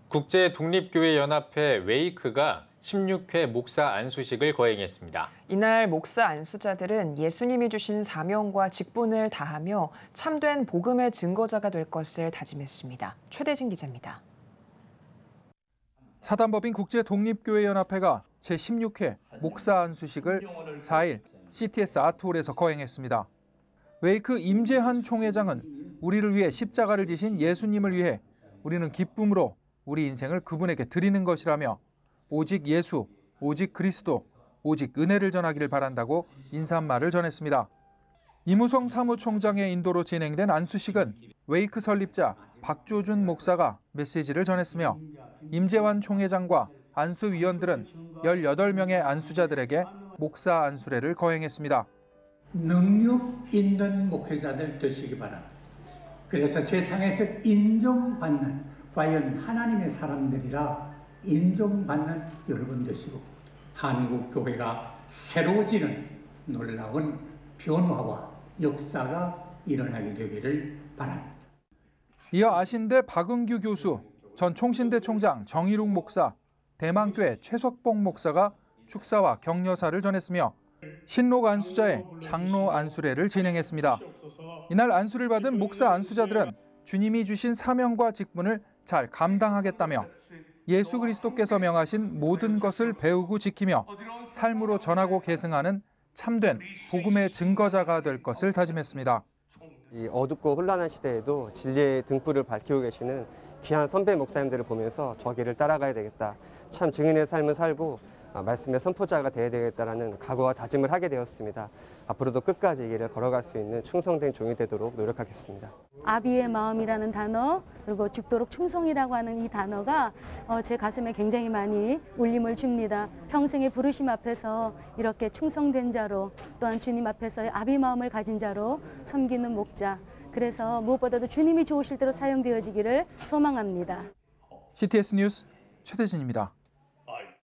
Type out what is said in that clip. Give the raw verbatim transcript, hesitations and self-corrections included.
국제독립교회연합회 웨이크가 십육 회 목사 안수식을 거행했습니다. 이날 목사 안수자들은 예수님이 주신 사명과 직분을 다하며 참된 복음의 증거자가 될 것을 다짐했습니다. 최대진 기자입니다. 사단법인 국제독립교회연합회가 제십육 회 목사 안수식을 사 일 씨티에스 아트홀에서 거행했습니다. 웨이크 임재한 총회장은 우리를 위해 십자가를 지신 예수님을 위해 우리는 기쁨으로 우리 인생을 그분에게 드리는 것이라며 오직 예수, 오직 그리스도, 오직 은혜를 전하기를 바란다고 인사말을 전했습니다. 이무성 사무총장의 인도로 진행된 안수식은 웨이크 설립자 박조준 목사가 메시지를 전했으며 임재환 총회장과 안수위원들은 열여덟 명의 안수자들에게 목사 안수례를 거행했습니다. 능력 있는 목회자들 되시기 바랍니다. 그래서 세상에서 인정받는 과연 하나님의 사람들이라 인정받는 여러분 되시고 한국 교회가 새로워지는 놀라운 변화와 역사가 일어나게 되기를 바랍니다. 이어 아신대 박은규 교수, 전 총신대 총장 정일욱 목사, 대만교회 최석봉 목사가 축사와 격려사를 전했으며 신록 안수자의 장로 안수례를 진행했습니다. 이날 안수를 받은 목사 안수자들은 주님이 주신 사명과 직분을 잘 감당하겠다며 예수 그리스도께서 명하신 모든 것을 배우고 지키며 삶으로 전하고 계승하는 참된 복음의 증거자가 될 것을 다짐했습니다. 이 어둡고 혼란한 시대에도 진리의 등불을 밝히고 계시는 귀한 선배 목사님들을 보면서 저 길을 따라가야 되겠다. 참 증인의 삶을 살고 말씀의 선포자가 되어야 되겠다라는 각오와 다짐을 하게 되었습니다. 앞으로도 끝까지 이 길을 걸어갈 수 있는 충성된 종이 되도록 노력하겠습니다. 아비의 마음이라는 단어, 그리고 죽도록 충성이라고 하는 이 단어가 제 가슴에 굉장히 많이 울림을 줍니다. 평생의 부르심 앞에서 이렇게 충성된 자로, 또한 주님 앞에서의 아비 마음을 가진 자로 섬기는 목자. 그래서 무엇보다도 주님이 좋으실 대로 사용되어지기를 소망합니다. 씨티에스 뉴스 최대진입니다.